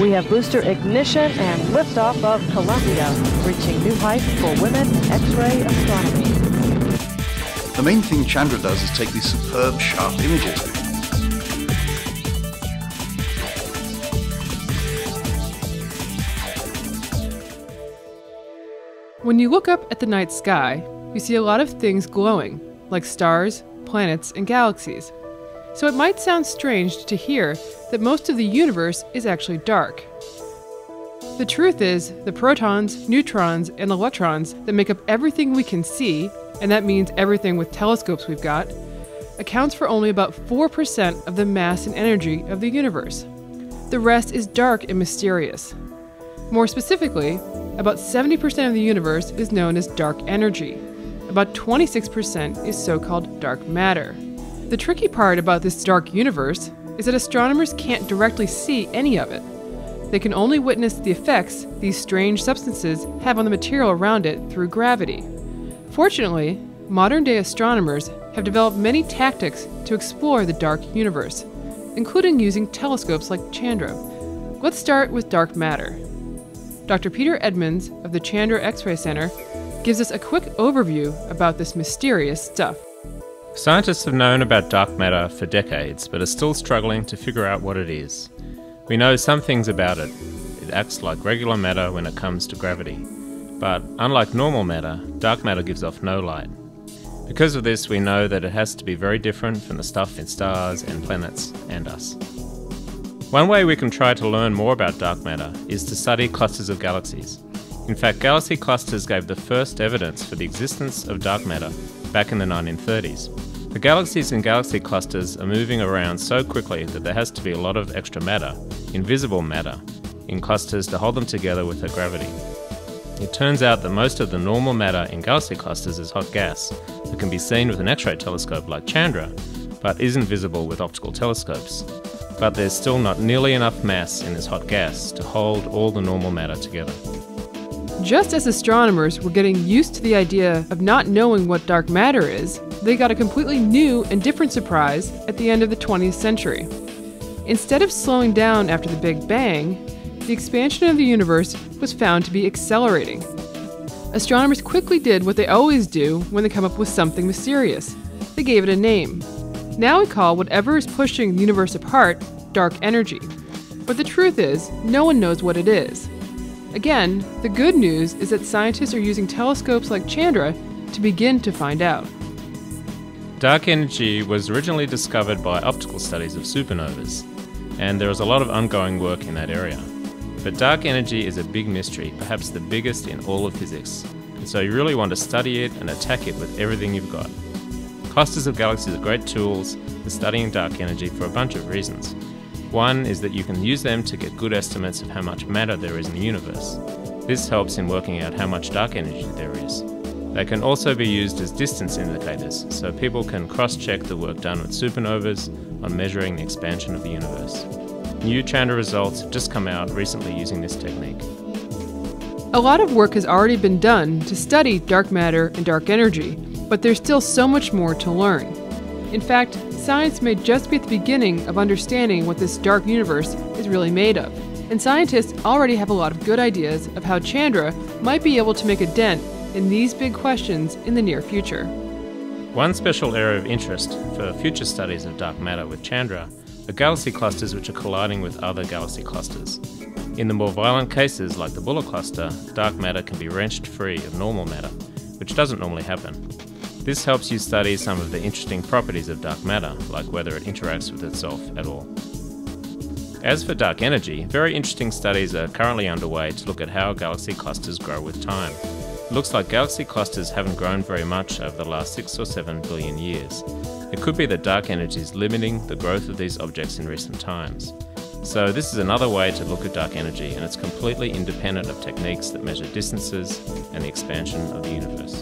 We have booster ignition and liftoff of Columbia, reaching new heights for women in X-ray astronomy. The main thing Chandra does is take these superb, sharp images. When you look up at the night sky, you see a lot of things glowing, like stars, planets, and galaxies. So it might sound strange to hear that most of the universe is actually dark. The truth is, the protons, neutrons, and electrons that make up everything we can see, and that means everything with telescopes we've got, accounts for only about 4% of the mass and energy of the universe. The rest is dark and mysterious. More specifically, about 70% of the universe is known as dark energy. About 26% is so-called dark matter. The tricky part about this dark universe is that astronomers can't directly see any of it. They can only witness the effects these strange substances have on the material around it through gravity. Fortunately, modern-day astronomers have developed many tactics to explore the dark universe, including using telescopes like Chandra. Let's start with dark matter. Dr. Peter Edmonds of the Chandra X-ray Center gives us a quick overview about this mysterious stuff. Scientists have known about dark matter for decades, but are still struggling to figure out what it is. We know some things about it. It acts like regular matter when it comes to gravity. But unlike normal matter, dark matter gives off no light. Because of this, we know that it has to be very different from the stuff in stars and planets and us. One way we can try to learn more about dark matter is to study clusters of galaxies. In fact, galaxy clusters gave the first evidence for the existence of dark matter back in the 1930s. The galaxies in galaxy clusters are moving around so quickly that there has to be a lot of extra matter, invisible matter, in clusters to hold them together with their gravity. It turns out that most of the normal matter in galaxy clusters is hot gas that can be seen with an X-ray telescope like Chandra, but isn't visible with optical telescopes. But there's still not nearly enough mass in this hot gas to hold all the normal matter together. Just as astronomers were getting used to the idea of not knowing what dark matter is, they got a completely new and different surprise at the end of the 20th century. Instead of slowing down after the Big Bang, the expansion of the universe was found to be accelerating. Astronomers quickly did what they always do when they come up with something mysterious. They gave it a name. Now we call whatever is pushing the universe apart dark energy. But the truth is, no one knows what it is. Again, the good news is that scientists are using telescopes like Chandra to begin to find out. Dark energy was originally discovered by optical studies of supernovas, and there is a lot of ongoing work in that area. But dark energy is a big mystery, perhaps the biggest in all of physics, and so you really want to study it and attack it with everything you've got. Clusters of galaxies are great tools for studying dark energy for a bunch of reasons. One is that you can use them to get good estimates of how much matter there is in the universe. This helps in working out how much dark energy there is. They can also be used as distance indicators, so people can cross-check the work done with supernovas on measuring the expansion of the universe. New Chandra results have just come out recently using this technique. A lot of work has already been done to study dark matter and dark energy, but there's still so much more to learn. In fact, science may just be at the beginning of understanding what this dark universe is really made of. And scientists already have a lot of good ideas of how Chandra might be able to make a dent in these big questions in the near future. One special area of interest for future studies of dark matter with Chandra are galaxy clusters which are colliding with other galaxy clusters. In the more violent cases, like the Buller cluster, dark matter can be wrenched free of normal matter, which doesn't normally happen. This helps you study some of the interesting properties of dark matter, like whether it interacts with itself at all. As for dark energy, very interesting studies are currently underway to look at how galaxy clusters grow with time. It looks like galaxy clusters haven't grown very much over the last 6 or 7 billion years. It could be that dark energy is limiting the growth of these objects in recent times. So this is another way to look at dark energy, and it's completely independent of techniques that measure distances and the expansion of the universe.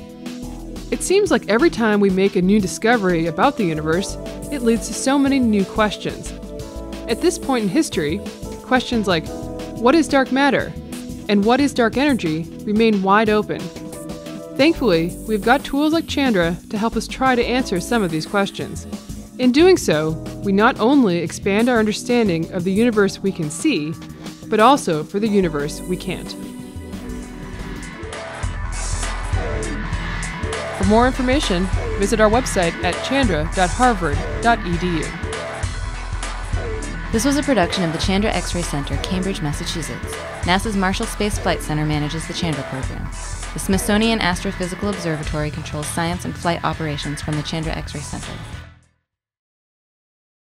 It seems like every time we make a new discovery about the universe, it leads to so many new questions. At this point in history, questions like, what is dark matter? And what is dark energy remain wide open. Thankfully, we've got tools like Chandra to help us try to answer some of these questions. In doing so, we not only expand our understanding of the universe we can see, but also for the universe we can't. For more information, visit our website at chandra.harvard.edu. This was a production of the Chandra X-ray Center, Cambridge, Massachusetts. NASA's Marshall Space Flight Center manages the Chandra program. The Smithsonian Astrophysical Observatory controls science and flight operations from the Chandra X-ray Center.